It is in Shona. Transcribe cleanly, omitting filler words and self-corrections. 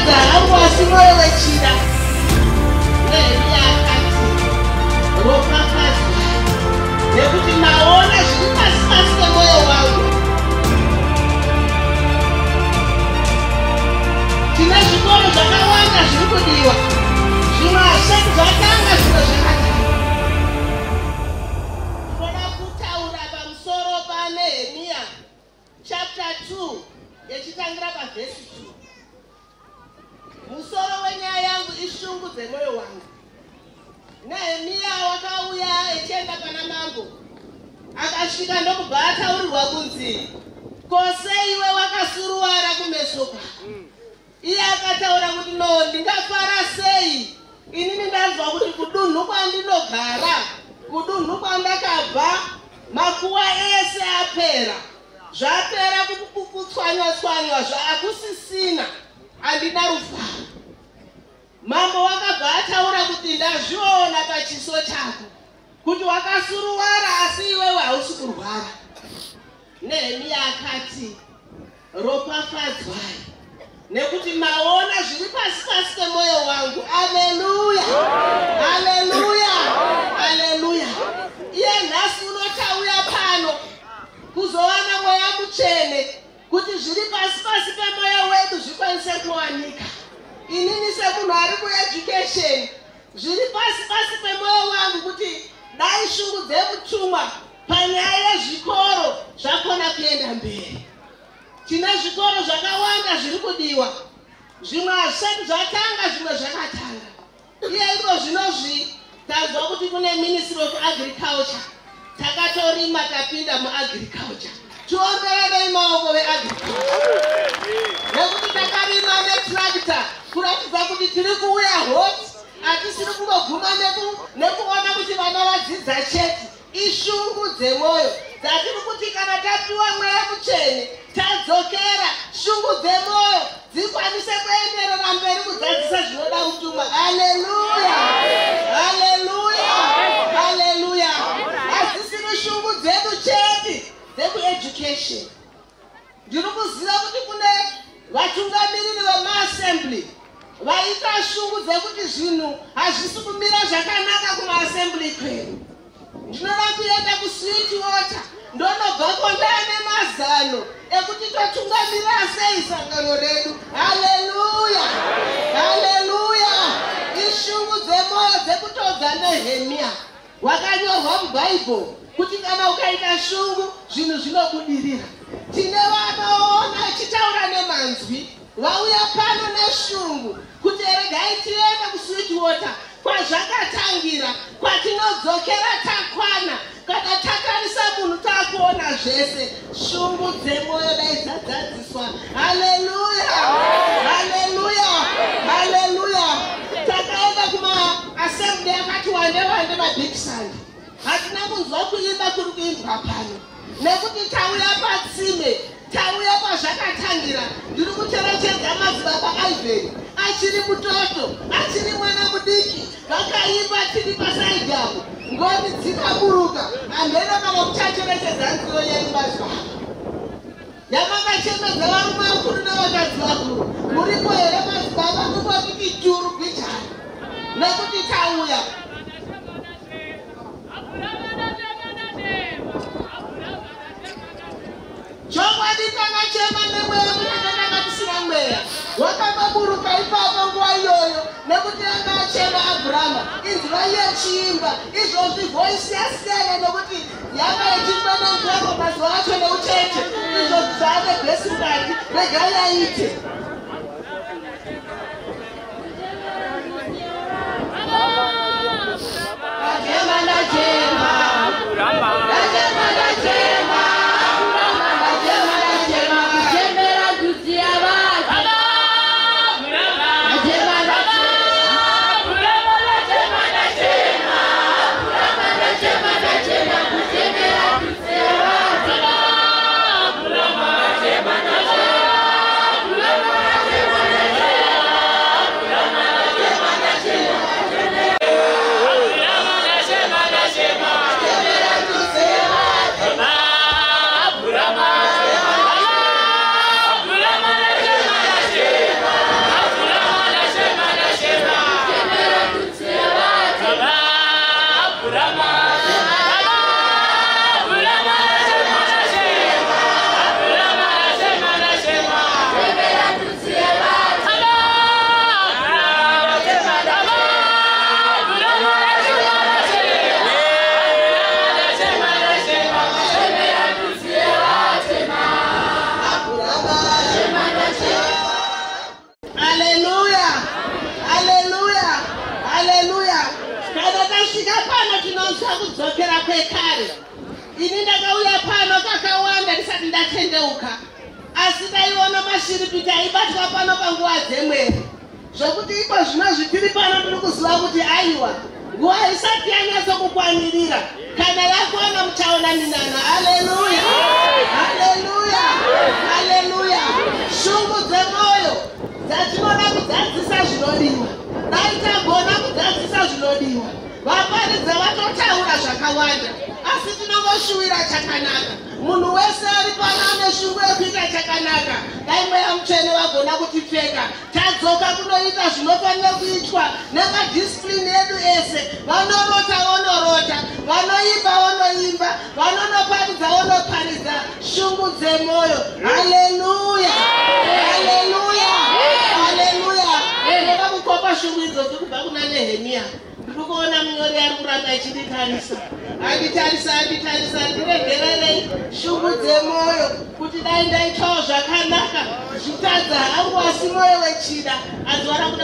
Ndinofadza hangu asi mwoyo wechida. Nehemiya akati, ropafadzwa nekuti maona zviri pasi pasi pemwoyo wangu. Tine zvikoro zvakawanda zviri kudiwa. Zvimwe hazvisati zvatanga, zvimwe zvakatanga. Tinoda kutaura pamusoro paNehemiya chapter 2 yechitangira pavhesi 2. Musoro wenyaya yangu ishungu dzemoyo wangu. Nehemiya wakauya echienda pana mambo. Akasvika ndokubva ataurirwa kunzi, ko seiwe wakasuruwara kumeso kwako? Iye akataura kuti no, ndingafara sei? Inini ndanzwa kuti kudunhu kwandinogara, kudunhu kwandakabva, makuwa ese apera. Zvapera kutswanywa-tswanywa zvaakusisina. Handina rufaro. Mambo wakabva ataura kuti ndazviona pachiso chako kuti wakasuruwara asi iwewe hausi kurwara. Nehemiya akati, ropafadzwai nekuti maona zviri pasi pasi pemwoyo wangu. Haleluya, haleluya, haleluya. Iye nhasi unotauya pano kuzowana mweya mutsvene kuti zviri pasi pasi pemwoyo wedu zvikwanise kuwanika. Inini semunhu ari kueducation, zviri pasi pasi pemwoyo wangu kuti dai shungu dzemutumwa panyaya yezvikoro zvakona kuenda mberi. Tine zvikoro zvakawanda zviri kudiwa. Zvimwe hazvisati zvatanga, zvimwe zvakatanga. Iye iko zvinozvi tazwa kuti kune Ministry of Agriculture. Takatorima tapinda muagriculture. Tiombererei maoko veagriculture. Nekuti takarima netractor kuratidza kuti tiri kuuya hot. Hatisiri kungoguma nekuona kuti vana vadzidza chete. Ishungu dzemoyo dzatiri kuti kana tapiwa mweya mutsvene tadzokera, shungu dzemoyo dzikwanise kuenderera mberi kudzadzisa zvinoda kutumwa. Haleluya, haleluya, haleluya. Hadzisiri shungu dzedu chete dzekueducation. Ndiri kuziva kuti kune vatungamiriri vemaassembly vaita shungu dzekuti zvinhu hazvisi kumira zvakanaka kumaassembly kwedu. Ndinoda kuenda kuSweetwater ndonobvako ndaane mazano ekuti totungamirira sei sangano redu. Haleluya, haleluya. Ishungu dzemoyo dzekutodza Nehemiya wakanyorwa mubhaibheri kuti kana ukaita shungu zvinhu zvinobudirira. Tine vanoona achitaura nemanzwi vauya pano neshungu kuti regai tiende kuSweetwater kwazvakatangira, kwatinodzokera takwana, kana tatarisa munhu takuona zvese. Shungu dzemoyo dai dzadzadziswa. Haleluya, haleluya, haleluya. Takaenda kumaassembly akati wande mabig sand. Hatina kunzwa kuimba kuri kuimbwa pano nekuti tauya patsime, tauya pazvakatangira. Ndiri kucherechedza madzibaba Ivan achiri mutoto, achiri mwana mudiki, vakaimba tiri pasaidi apo, ngoni dzikaburuka. Handena kana kuchacherechedza nziro yeimba zvavo. Yamakachemedza varume vakuru nevakadzi vakuru. Muripo here madzibaba kungoti churu bijana nekuti tauya. Chokwadi takachema nemweya kuti takakatisina mweya. Wakababuruka ipapo nguva iyoyo nekuti anga achema Abrahama. Inzwi yechiimba izvozvi voice yasiyana nekuti yanga ichikwenenzweko mazuva acho neucheche. Izvozvi zvaane bhesi mukati regai aite. Ndachema, ndachema, ndachema, ndachema. Brahma, Haleluya. Haleluya. Haleluya. Kana tasvika pano tinonzwa kudzokera kwekare. Ini ndakauya pano kakawanda ndisati ndatendeuka. Asi taiona mashiripiti aibatwa pano panguva dzemweri. Zvokuti iko zvino zvitiri pano tiri kuziva kuti aiwa nguva isati yanyatso kukwanirira kana yakuona muchaonaninana. Haleluya. Haleluya. Haleluya. Shungu dzemoyo dzatinoda kudzadzisa zvinodiwa. Dai tagona kudzadzisa zvinodiwa. Vaparidzi vatotaura zvakawanda asi tinongoshuwira chakanaka. Munhu wese ari pano ane shungu yekuita chakanaka. Dai mweya mutsvene vagona kutipfeka tadzoka kunoita zvinofanira kuitwa nemadisipurine edu ese. Vanorota vonorota, vanoimba vonoimba, vanonoparidza vonoparidza. Shungu dzemoyo. Haleluya. Haleluya. Haleluya. Ndoda kukopa shungu idzodzo kubva kuna Nehemia. Ndiri kuona munyori ari kuramba achiditarisa. Anditarisa ndiregererei shungu dzemoyo kuti dai ndaitawo zvakanaka zvitadza hangu asi mwoyo wechida adzivara kuda